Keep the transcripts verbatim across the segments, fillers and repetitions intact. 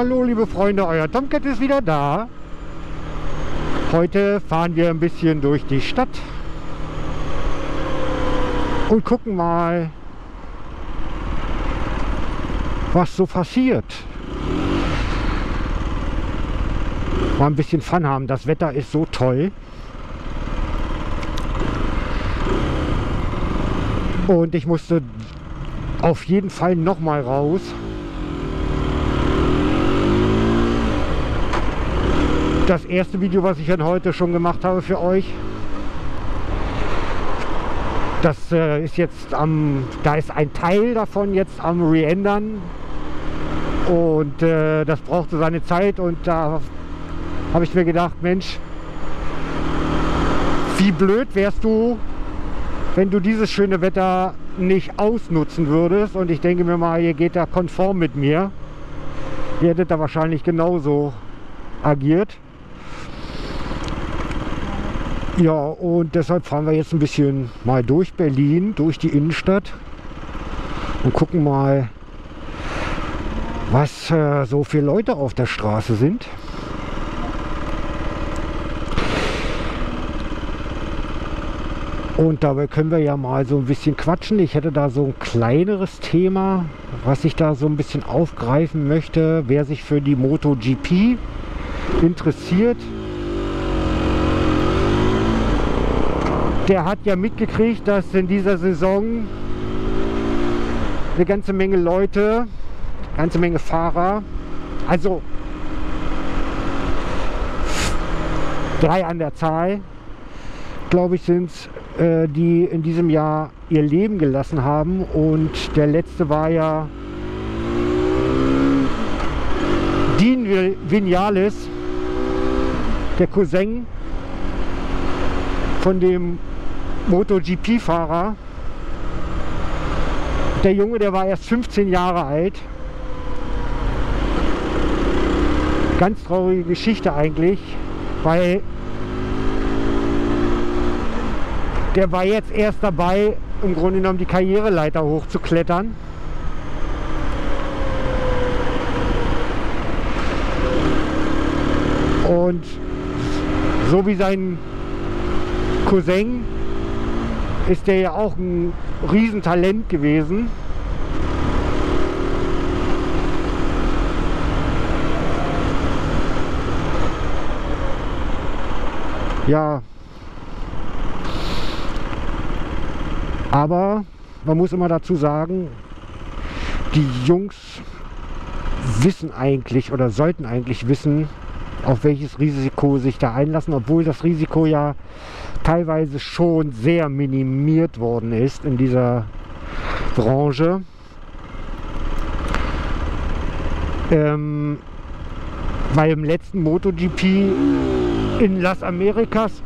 Hallo liebe Freunde, euer Tomcat ist wieder da. Heute fahren wir ein bisschen durch die Stadt und gucken mal, was so passiert. Mal ein bisschen Fun haben, das Wetter ist so toll. Und ich musste auf jeden Fall noch mal raus. Das erste Video, was ich dann heute schon gemacht habe für euch, das äh, ist jetzt am, da ist ein Teil davon jetzt am Reändern und äh, das brauchte seine Zeit und da habe ich mir gedacht, Mensch, wie blöd wärst du, wenn du dieses schöne Wetter nicht ausnutzen würdest. Und ich denke mir mal, ihr geht da konform mit mir. Ihr hättet da wahrscheinlich genauso agiert. Ja, und deshalb fahren wir jetzt ein bisschen mal durch Berlin, durch die Innenstadt und gucken mal, was äh, so für Leute auf der Straße sind. Und dabei können wir ja mal so ein bisschen quatschen. Ich hätte da so ein kleineres Thema, was ich da so ein bisschen aufgreifen möchte. Wer sich für die MotoGP interessiert, der hat ja mitgekriegt, dass in dieser Saison eine ganze Menge Leute, eine ganze Menge Fahrer, also drei an der Zahl, glaube ich, sind es, äh, die in diesem Jahr ihr Leben gelassen haben. Und der letzte war ja Dean Vinales, der Cousin von dem MotoGP-Fahrer. Der Junge, der war erst fünfzehn Jahre alt. Ganz traurige Geschichte eigentlich, weil der war jetzt erst dabei, im Grunde genommen die Karriereleiter hochzuklettern. Und so wie sein Cousin ist der ja auch ein Riesentalent gewesen. Ja, aber man muss immer dazu sagen, die Jungs wissen eigentlich oder sollten eigentlich wissen, auf welches Risiko sich da einlassen, obwohl das Risiko ja teilweise schon sehr minimiert worden ist in dieser Branche. Ähm, weil im letzten MotoGP in Las Americas,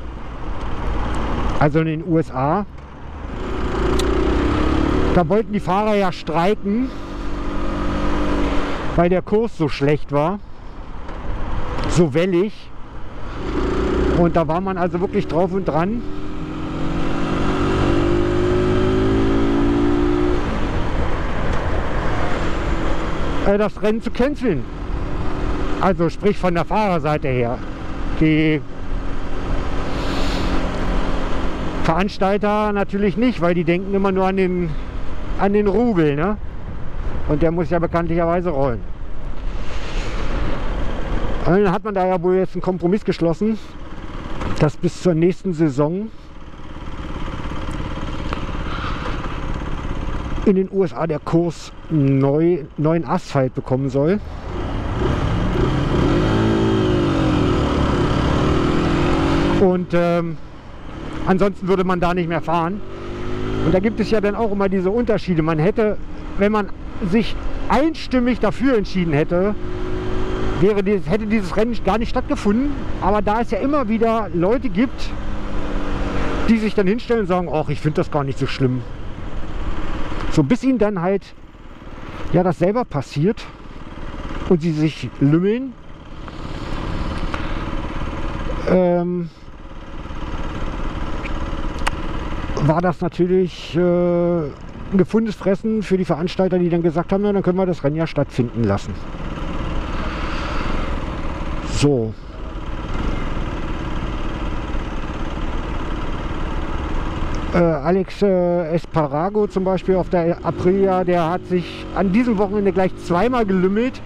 also in den U S A, da wollten die Fahrer ja streiken, weil der Kurs so schlecht war, so wellig. Und da war man also wirklich drauf und dran, das Rennen zu canceln. Also sprich von der Fahrerseite her. Die Veranstalter natürlich nicht, weil die denken immer nur an den, an den Rubel, ne? Und der muss ja bekanntlicherweise rollen. Und dann hat man da ja wohl jetzt einen Kompromiss geschlossen, dass bis zur nächsten Saison in den U S A der Kurs neu, neuen Asphalt bekommen soll. Und ähm, ansonsten würde man da nicht mehr fahren. Und da gibt es ja dann auch immer diese Unterschiede. Man hätte, wenn man sich einstimmig dafür entschieden hätte, wäre dieses, hätte dieses Rennen gar nicht stattgefunden. Aber da es ja immer wieder Leute gibt, die sich dann hinstellen und sagen, ach, ich finde das gar nicht so schlimm. So bis ihnen dann halt ja das selber passiert und sie sich lümmeln. Ähm, war das natürlich äh, ein gefundenes Fressen für die Veranstalter, die dann gesagt haben, na, dann können wir das Rennen ja stattfinden lassen. So. Äh, Alex äh, Esparago zum Beispiel auf der Aprilia, der hat sich an diesem Wochenende gleich zweimal gelümmelt.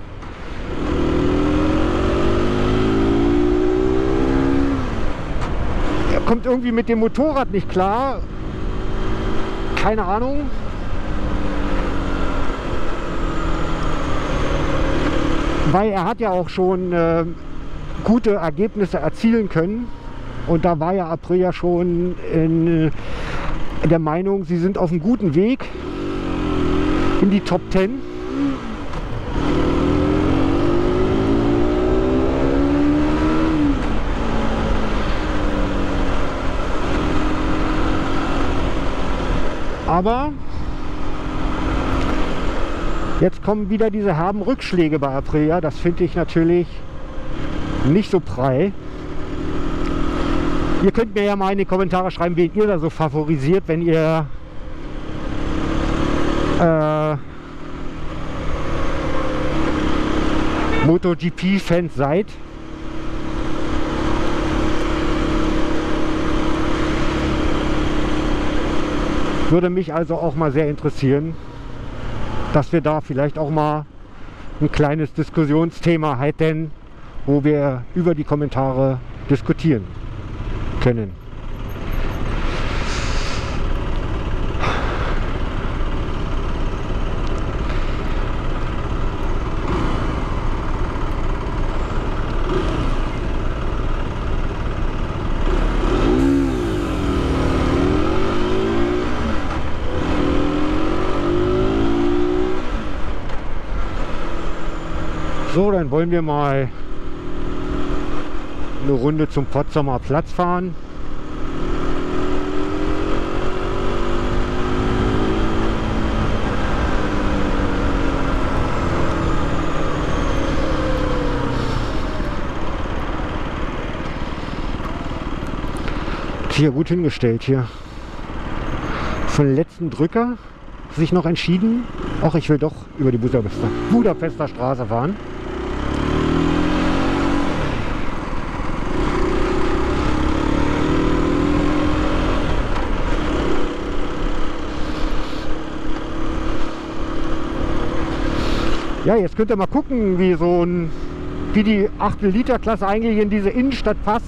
Er kommt irgendwie mit dem Motorrad nicht klar. Keine Ahnung. Weil er hat ja auch schon äh, gute Ergebnisse erzielen können. Und da war ja Aprilia schon in äh, der Meinung, sie sind auf einem guten Weg in die Top Ten. Aber jetzt kommen wieder diese herben Rückschläge bei Aprilia. Das finde ich natürlich nicht so prall. Ihr könnt mir ja mal in die Kommentare schreiben, wen ihr da so favorisiert, wenn ihr äh, MotoGP-Fans seid. Würde mich also auch mal sehr interessieren, dass wir da vielleicht auch mal ein kleines Diskussionsthema hätten, wo wir über die Kommentare diskutieren können. So, dann wollen wir mal eine Runde zum Potsdamer Platz fahren. Hier gut hingestellt hier. Für den letzten Drücker sich noch entschieden, ach, ich will doch über die Budapester, Budapester Straße fahren. Ja, jetzt könnt ihr mal gucken, wie so ein, wie die Achtel Liter Klasse eigentlich in diese Innenstadt passt.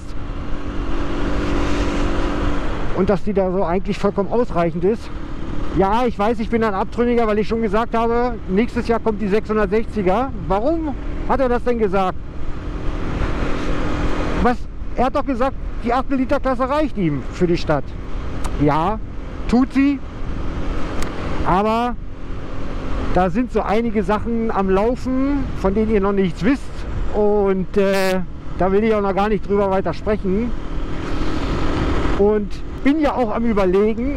Und dass die da so eigentlich vollkommen ausreichend ist. Ja, ich weiß, ich bin ein Abtrünniger, weil ich schon gesagt habe, nächstes Jahr kommt die sechshundertsechziger. Warum hat er das denn gesagt? Was? Er hat doch gesagt, die Achtel Liter Klasse reicht ihm für die Stadt. Ja, tut sie. Aber da sind so einige Sachen am Laufen, von denen ihr noch nichts wisst. Und äh, da will ich auch noch gar nicht drüber weiter sprechen. Und bin ja auch am Überlegen,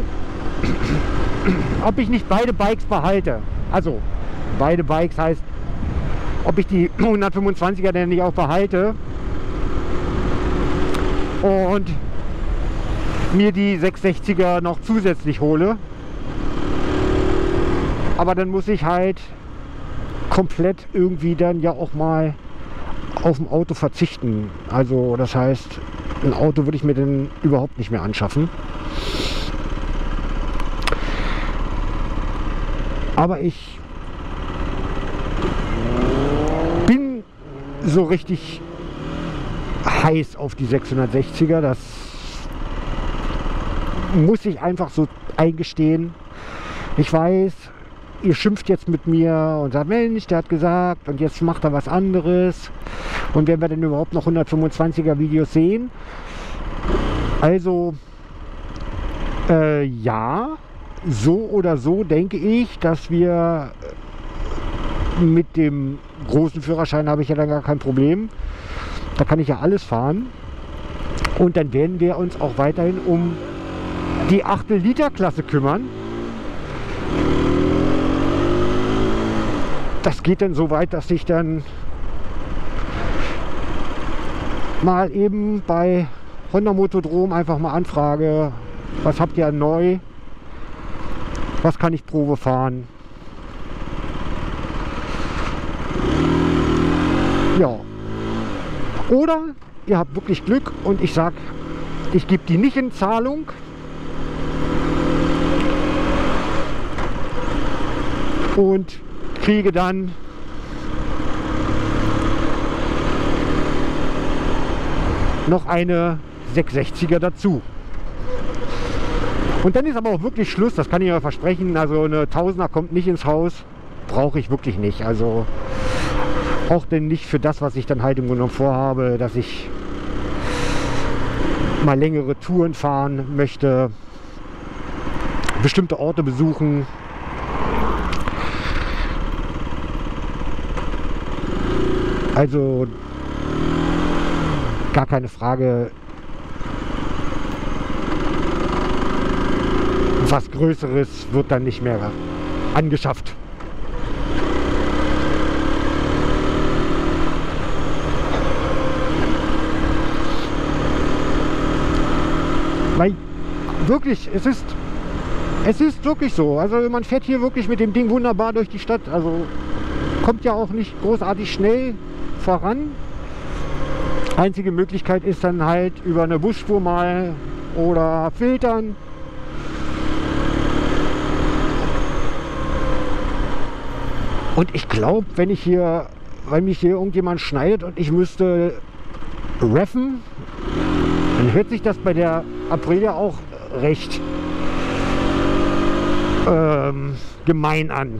ob ich nicht beide Bikes behalte. Also beide Bikes heißt, ob ich die hundertfünfundzwanziger denn nicht auch behalte und mir die sechshundertsechziger noch zusätzlich hole. Aber dann muss ich halt komplett irgendwie dann ja auch mal auf ein Auto verzichten. Also das heißt, ein Auto würde ich mir dann überhaupt nicht mehr anschaffen. Aber ich bin so richtig heiß auf die sechshundertsechziger. Das muss ich einfach so eingestehen. Ich weiß, ihr schimpft jetzt mit mir und sagt, Mensch, der hat gesagt und jetzt macht er was anderes. Und werden wir denn überhaupt noch hundertfünfundzwanziger Videos sehen? Also, äh, ja, so oder so denke ich, dass wir mit dem großen Führerschein habe ich ja dann gar kein Problem. Da kann ich ja alles fahren. Und dann werden wir uns auch weiterhin um die Achtel Liter Klasse kümmern. Das geht dann so weit, dass ich dann mal eben bei Honda Motodrom einfach mal anfrage, was habt ihr neu, was kann ich Probe fahren. Ja, Oder ihr habt wirklich Glück und ich sage, ich gebe die nicht in Zahlung. Und kriege dann noch eine sechshundertsechziger dazu. Und dann ist aber auch wirklich Schluss, das kann ich euch versprechen. Also eine Tausender kommt nicht ins Haus, brauche ich wirklich nicht. Also auch denn nicht für das, was ich dann halt im Grunde genommen vorhabe, dass ich mal längere Touren fahren möchte, bestimmte Orte besuchen. Also gar keine Frage, was Größeres wird dann nicht mehr angeschafft. Weil wirklich, es ist, es ist wirklich so. Also man fährt hier wirklich mit dem Ding wunderbar durch die Stadt. Also kommt ja auch nicht großartig schnell voran. Einzige Möglichkeit ist dann halt über eine Busspur mal oder filtern. Und ich glaube, wenn ich hier, wenn mich hier irgendjemand schneidet und ich müsste reffen, dann hört sich das bei der Aprilia auch recht ähm, gemein an.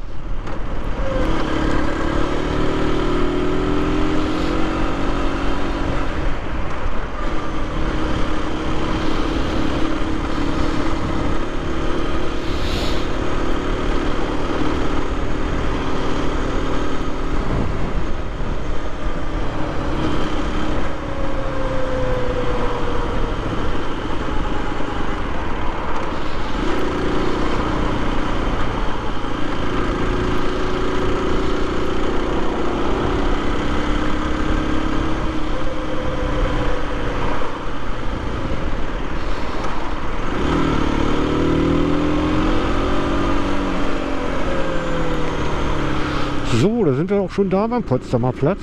So, da sind wir auch schon da beim Potsdamer Platz.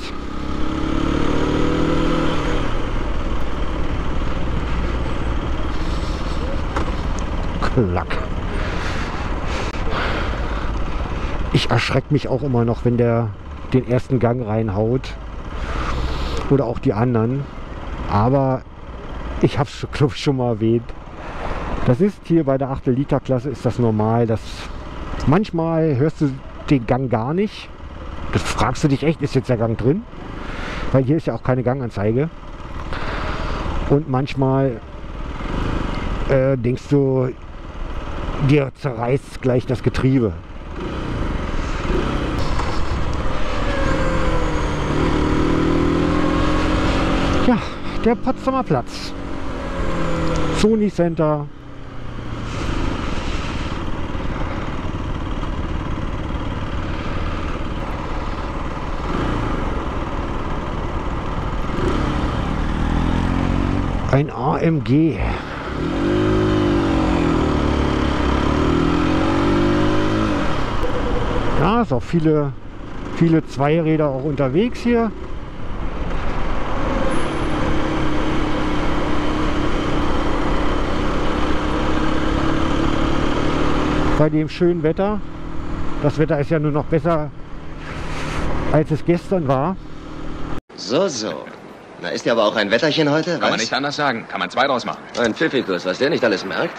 Klack. Ich erschrecke mich auch immer noch, wenn der den ersten Gang reinhaut. Oder auch die anderen. Aber ich habe es, glaube ich, schon mal erwähnt. Das ist hier bei der achtel Liter Klasse ist das normal. Dass manchmal hörst du den Gang gar nicht. Das fragst du dich echt, ist jetzt der Gang drin? Weil hier ist ja auch keine Ganganzeige. Und manchmal äh, denkst du, dir zerreißt gleich das Getriebe. Ja, der Potsdamer Platz. Sony Center. Ein A M G. Ja, ist auch viele, viele Zweiräder auch unterwegs hier. Bei dem schönen Wetter. Das Wetter ist ja nur noch besser, als es gestern war. So, so. Na, ist ja aber auch ein Wetterchen heute, Kann was? man nicht anders sagen. Kann man zwei draus machen. Ein Pfiffikus, was der nicht alles merkt.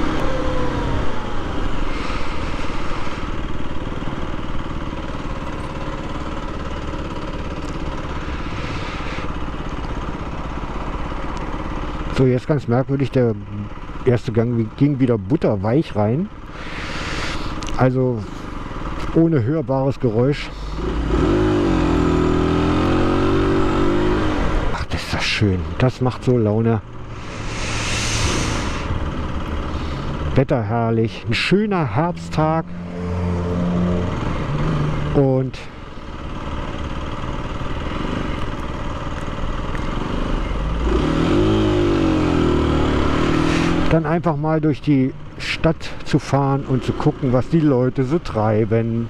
So, jetzt ganz merkwürdig, der erste Gang ging wieder butterweich rein. Also ohne hörbares Geräusch. Ach, das ist das schön. Das macht so Laune. Wetter herrlich. Ein schöner Herbsttag. Und dann einfach mal durch die Stadt zu fahren und zu gucken, was die Leute so treiben.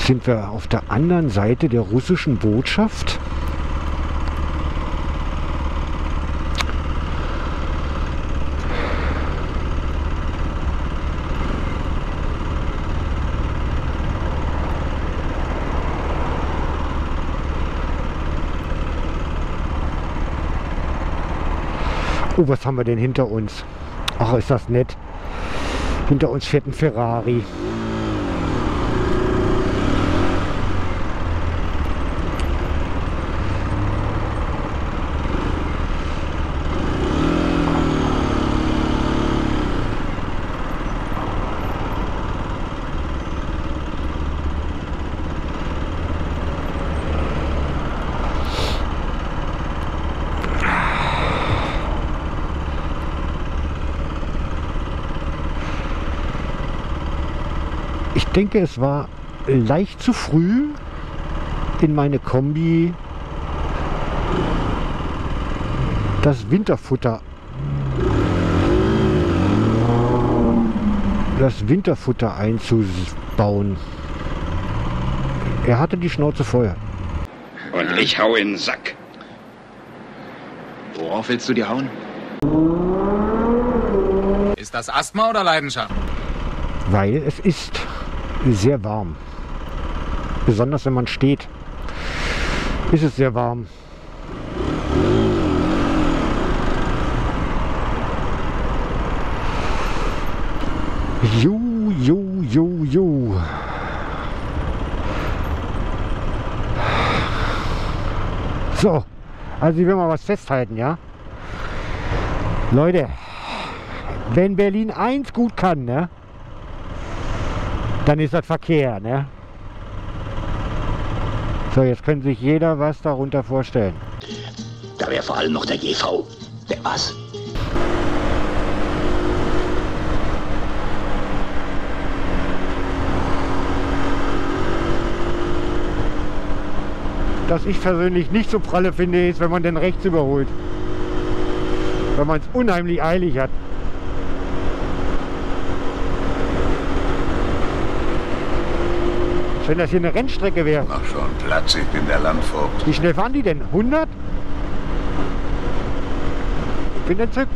Sind wir auf der anderen Seite der russischen Botschaft? Oh, was haben wir denn hinter uns? Ach, ist das nett. Hinter uns fährt ein Ferrari. Ich denke, es war leicht zu früh, in meine Kombi das Winterfutter das Winterfutter einzubauen. Er hatte die Schnauze voll. Und ich hau in den Sack. Worauf willst du dir hauen? Ist das Asthma oder Leidenschaft? Weil es ist sehr warm. Besonders wenn man steht, ist es sehr warm. Ju, ju, ju, ju. So, also ich will mal was festhalten, ja? Leute, wenn Berlin eins gut kann, ne? Dann ist das Verkehr, ne? So, jetzt kann sich jeder was darunter vorstellen. Da wäre vor allem noch der G V. Der was? Das ich persönlich nicht so pralle finde, ist, wenn man den rechts überholt. Wenn man es unheimlich eilig hat. Wenn das hier eine Rennstrecke wäre. Mach schon Platz, ich bin der Landvogt. Wie schnell fahren die denn? hundert? Ich bin entzückt.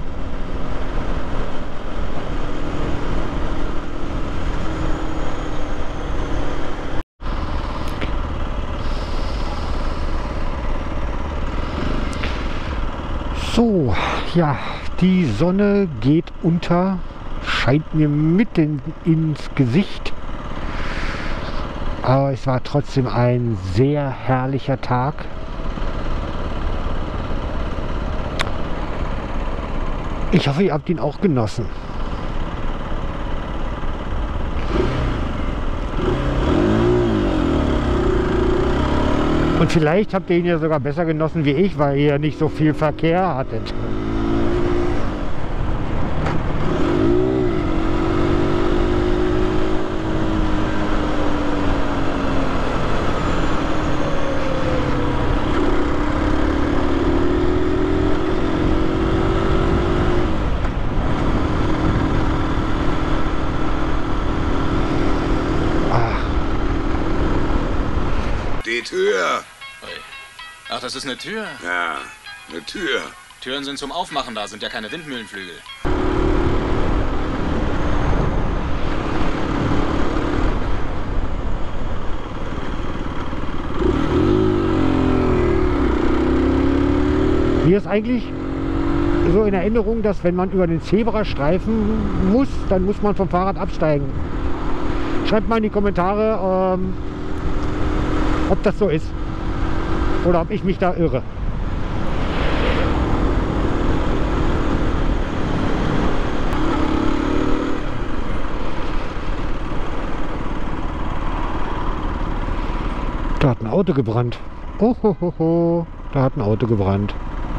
So, ja, die Sonne geht unter, scheint mir mitten ins Gesicht. Aber es war trotzdem ein sehr herrlicher Tag. Ich hoffe, ihr habt ihn auch genossen. Und vielleicht habt ihr ihn ja sogar besser genossen wie ich, weil ihr nicht so viel Verkehr hattet. Die Tür. Ach, das ist eine Tür? Ja, eine Tür. Türen sind zum Aufmachen da, sind ja keine Windmühlenflügel. Mir ist eigentlich so in Erinnerung, dass wenn man über den Zebrastreifen muss, dann muss man vom Fahrrad absteigen. Schreibt mal in die Kommentare, ähm, ob das so ist oder ob ich mich da irre. Da hat ein Auto gebrannt. Oh, ho, ho, ho. Da hat ein Auto gebrannt.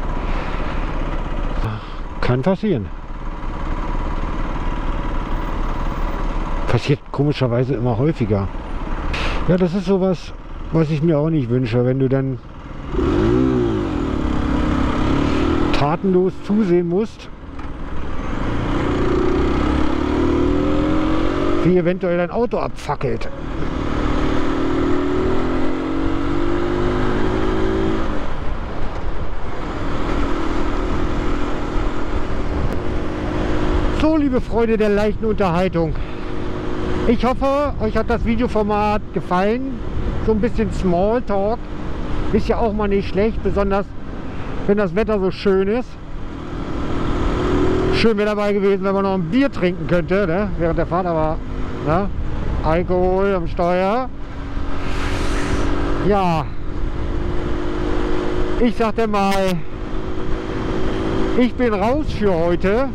Kann passieren. Passiert komischerweise immer häufiger. Ja, das ist sowas, was ich mir auch nicht wünsche, wenn du dann tatenlos zusehen musst, wie eventuell dein Auto abfackelt. So, liebe Freunde der leichten Unterhaltung. Ich hoffe, euch hat das Videoformat gefallen. So ein bisschen Smalltalk ist ja auch mal nicht schlecht, besonders wenn das Wetter so schön ist. Schön wäre dabei gewesen, wenn man noch ein Bier trinken könnte, ne? Während der Fahrt, aber ne? Alkohol am Steuer. Ja, ich sagte mal, ich bin raus für heute.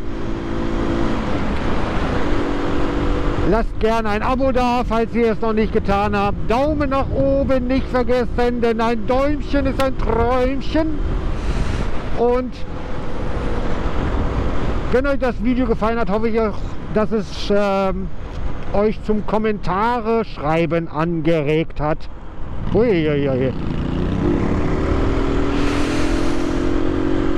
Lasst gerne ein Abo da, falls ihr es noch nicht getan habt. Daumen nach oben nicht vergessen, denn ein Däumchen ist ein Träumchen. Und wenn euch das Video gefallen hat, hoffe ich auch, dass es ähm, euch zum Kommentare schreiben angeregt hat. Uiuiui.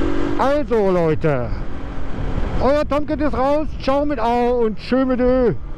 Also Leute, euer Tomcat ist raus. Ciao mit Au und tschö mit Ö.